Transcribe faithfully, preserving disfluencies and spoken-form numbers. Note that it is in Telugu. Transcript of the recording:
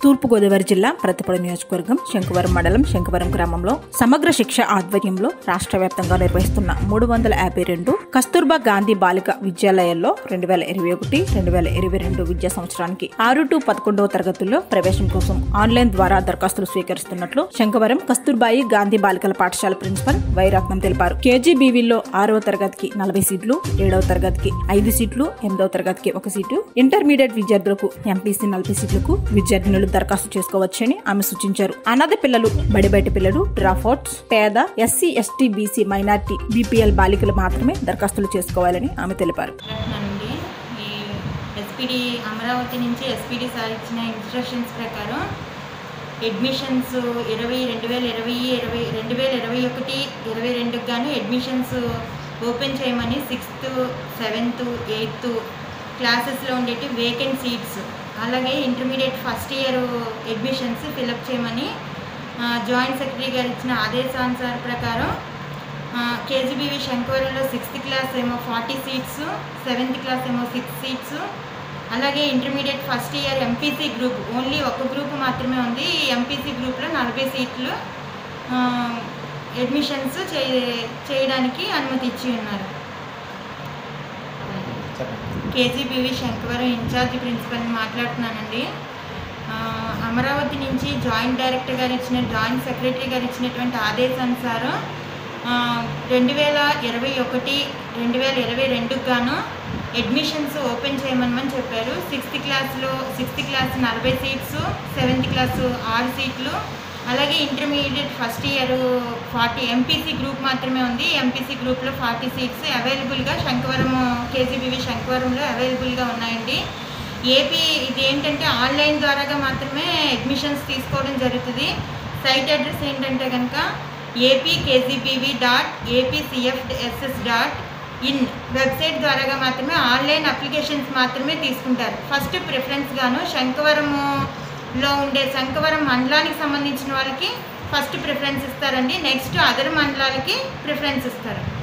తూర్పుగోదావరి జిల్లా ప్రతిపాడు నియోజకవర్గం శంకువరం మండలం శంకువరం గ్రామంలో సమగ్ర శిక్ష ఆధ్వర్యంలో రాష్ట్ర వ్యాప్తంగా నిర్వహిస్తున్న మూడు వందల యాభై రెండు కస్తూర్బా గాంధీ బాలిక విద్యాలయాల్లో రెండు వేల ఇరవై ఒకటి రెండు వేల ఇరవై రెండు విద్యా సంవత్సరానికి ఆరు టు పదకొండవ తరగతుల్లో ప్రవేశం కోసం ఆన్లైన్ ద్వారా దరఖాస్తులు స్వీకరిస్తున్నట్లు శంకువరం కస్తూర్బాయి గాంధీ బాలికల పాఠశాల ప్రిన్సిపల్ వైరత్నం తెలిపారు. కేజీబీవీలో ఆరవ తరగతికి నలభై సీట్లు, ఏడవ తరగతికి ఐదు సీట్లు, ఎనిమిదవ తరగతికి ఒక సీటు, ఇంటర్మీడియట్ విద్యార్థులకు ఎంపీసీ నలభై సీట్లకు విద్యార్థినులు దరఖాస్తు చేసుకోవచ్చని ఆమె సూచించారు. అనాథ పిల్లలు, బడి బయట పిల్లలు, డ్రాప్అవుట్స్, పేద, SC ST BC minority BPL బాలికలు మాత్రమే దరఖాస్తులు చేసుకోవాలని ఆమె తెలిపారు. ఎస్పీడీ అమరావతి నుంచి ఎస్పీడీ సార్ ఇచ్చిన ఇన్స్ట్రక్షన్స్ ప్రకారం అడ్మిషన్స్ ఇరవై రెండు వేల ఇరవై ఇరవై రెండు వేల ఇరవై ఒకటి ఇరవై రెండుకి గాను అడ్మిషన్స్ ఓపెన్ చేయమని సిక్స్త్ సెవెంత్ ఎయిత్ క్లాసెస్లో ఉండేటి వేకెంట్ సీట్స్, అలాగే intermediate first year admissions fill up చేయమని జాయింట్ సెక్రటరీ గారు ఇచ్చిన ఆదేశానుసార ప్రకారం కేజీబీవీ శంకువరంలో సిక్స్త్ క్లాస్ ఏమో ఫార్టీ సీట్స్, సెవెంత్ క్లాస్ ఏమో సిక్స్ సీట్స్, అలాగే intermediate first year MPC group only ఒక గ్రూప్ మాత్రమే ఉంది. ఈ ఎంపీసీ గ్రూప్లో నలభై సీట్లు అడ్మిషన్స్ చేయడానికి అనుమతి ఇచ్చి ఉన్నారు. కేజీబీవీ శంకువరం ఇన్ఛార్జి ప్రిన్సిపల్ని మాట్లాడుతున్నానండి. అమరావతి నుంచి జాయింట్ డైరెక్టర్ గారు ఇచ్చిన జాయింట్ సెక్రటరీ గారు ఇచ్చినటువంటి ఆదేశానుసారం రెండు వేల ఇరవై ఒకటి రెండు వేల ఇరవై రెండుకి గాను అడ్మిషన్స్ ఓపెన్ చేయమని చెప్పారు. సిక్స్త్ క్లాస్లో సిక్స్త్ క్లాస్ నలభై సీట్స్, సెవెంత్ క్లాసు ఆరు సీట్లు, అలాగే intermediate first year forty MPC group మాత్రమే ఉంది. ఎంపీసీ గ్రూప్లో ఫార్టీ సీట్స్ అవైలబుల్గా శంకువరం కేజీబీవీ శంకువరంలో అవైలబుల్గా ఉన్నాయండి. ఏపీ ఇది ఏంటంటే ఆన్లైన్ ద్వారాగా మాత్రమే అడ్మిషన్స్ తీసుకోవడం జరుగుతుంది. సైట్ అడ్రస్ ఏంటంటే కనుక AP KGBV dot APCFSS dot in website ద్వారాగా మాత్రమే ఆన్లైన్ అప్లికేషన్స్ మాత్రమే తీసుకుంటారు. ఫస్ట్ ప్రిఫరెన్స్ గాను శంకువరములో ఉండే శంకువరం మండలానికి సంబంధించిన వాళ్ళకి ఫస్ట్ ప్రిఫరెన్స్ ఇస్తారండి. నెక్స్ట్ అదర్ మండలాలకి ప్రిఫరెన్స్ ఇస్తారు.